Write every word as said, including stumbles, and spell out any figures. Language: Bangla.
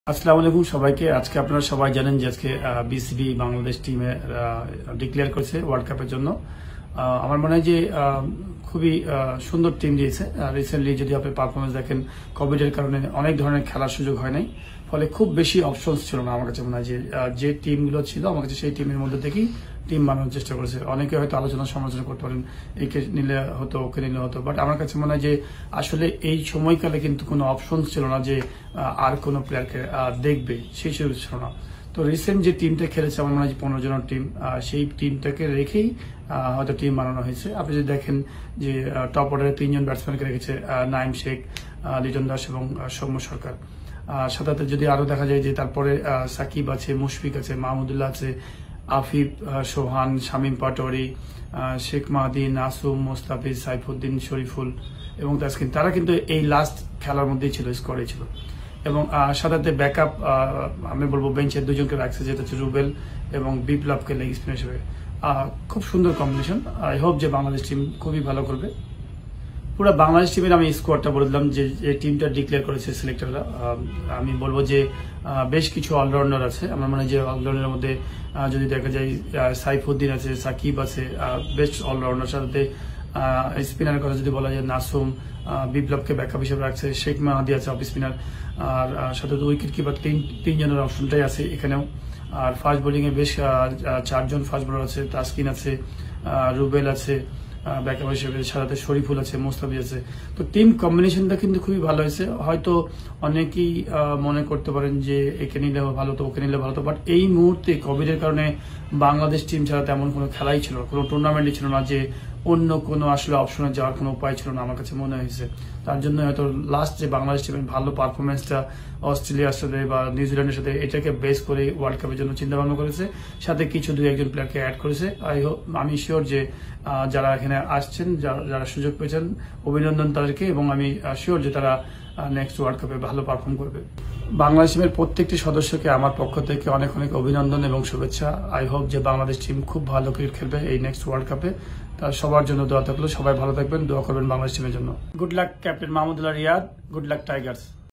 আসসালামু আলাইকুম সবাইকে। আজকে আপনারা সবাই জানেন যে আজকে বিসিবি বাংলাদেশ টিমে ডিক্লেয়ার করেছে ওয়ার্ল্ড কাপের জন্য। আমার মনে হয় যে খুবই সুন্দর টিম দিয়েছে। রিসেন্টলি যদি আপনি পারফরমেন্স দেখেন, কোভিডের কারণে অনেক ধরনের খেলার সুযোগ হয় নাই, ফলে খুব বেশি অপশনস ছিল না। আমার কাছে মনে হয় যে যে টিমগুলো ছিল আমার কাছে সেই টিমের মধ্যে থেকেই টিম বানানোর চেষ্টা করেছে। অনেকে হয়তো আলোচনা সমালোচনা করতে পারেন, একে নিলে হতো ওকে নিলে হতো, বাট আমার কাছে মনে হয় যে আসলে এই সময়কালে কিন্তু কোনো অপশনস ছিল না যে আর কোনো প্লেয়ারকে দেখবে, সেই সুযোগ ছিল না। তো রিসেন্ট যে টিমটা খেলেছে আমার মনে হয় পনেরো জনের টিম, সেই টিমটাকে রেখেই হয়তো টিম বানানো হয়েছে। আপনি যদি দেখেন যে টপ অর্ডারে তিনজন ব্যাটসম্যানকে রেখেছে, নাইম শেখ, লিটন দাস এবং সৌম্য সরকার। সাথে যদি আরো দেখা যায় যে তারপরে সাকিব আছে, মুশফিক আছে, মাহমুদুল্লাহ আছে, আফিফ, সোহান, শামীম পাটোয়ারি, শেখ মাহাদি, নাসুম, মোস্তাফিজ, সাইফুদ্দিন, শরীফুল এবং তাসকিন, তারা কিন্তু এই লাস্ট খেলার মধ্যেই ছিল, স্কোয়াডে ছিল। এবং সাথে ব্যাকআপ আমি বলবো বেঞ্চের দুজনকে রাখছে, যেটা হচ্ছে রুবেল এবং বিপ্লবকে লেগ স্পিনার হিসেবে। খুব সুন্দর কম্বিনেশন। আই হোপ যে বাংলাদেশ টিম খুবই ভালো করবে। পুরো বাংলাদেশ টিমের আমি স্কোয়াডটা বলে দিলাম যে টিমটা ডিক্লেয়ার করেছে সিলেক্টররা। আমি বলবো যে বেশ কিছু অলরাউন্ডার আছে। আমার মনে হয় যে অলরাউন্ডারের মধ্যে যদি দেখা যায় সাইফুদ্দিন আছে, সাকিব আছে, বেস্ট অলরাউন্ডার। সাথে স্পিনারের কথা যদি বলা যায় নাসুম, বিপ্লবকে ব্যাকআপ হিসেবে রাখছে, শেখ মাহাদি আছে অফ স্পিনার, আর সাথে উইকেট কিপার তিন তিনজনের অপশনটাই আছে এখানেও। আর ফাস্ট বোলিং এ বেশ চারজন ফাস্ট বোলার আছে, তাসকিন আছে, রুবেল আছে ব্যাকআপ হিসেবে, সাথে শরীফুল আছে, মোস্তাফিজ আছে। তো টিম কম্বিনেশনটা কিন্তু খুবই ভালো হয়েছে। হয়তো অনেকেই মনে করতে পারেন যে একে নিলে ভালো তো ওকে নিলে ভালো তো, বাট এই মুহূর্তে কোভিডের কারণে বাংলাদেশ টিম ছাড়া তেমন কোনো খেলাই ছিল না, কোনো টুর্নামেন্টই ছিল না যে অন্য কোনো আসলে অপশনে যাওয়ার কোনো উপায় ছিল না আমার কাছে মনে হয়েছে। তার জন্য হয়তো লাস্ট যে বাংলাদেশ টিমের ভালো পারফরমেন্সটা অস্ট্রেলিয়ার সাথে বা নিউজিল্যান্ডের সাথে, এটাকে বেস করে ওয়ার্ল্ড কাপের জন্য চিন্তা ভাবনা করেছে। সাথে কিছু দুই একজন প্লেয়ারকে অ্যাড করেছে। আই হোপ, আমি শিওর যে যারা এখানে আসছেন, যারা সুযোগ পেয়েছেন, অভিনন্দন তাদেরকে, এবং আমি শিওর যে তারা নেক্সট ওয়ার্ল্ড কাপে ভালো পারফর্ম করবে। বাংলাদেশ টিমের প্রত্যেকটি সদস্যকে আমার পক্ষ থেকে অনেক অনেক অভিনন্দন এবং শুভেচ্ছা। আই হোপ যে বাংলাদেশ টিম খুব ভালো ক্রিকেট খেলবে এই নেক্সট ওয়ার্ল্ড কাপে। তার সবার জন্য দোয়া থাকলো, সবাই ভালো থাকবেন, দোয়া করবেন বাংলাদেশ টিমের জন্য। Good luck captain Mahmudullah Riyad, good luck Tigers.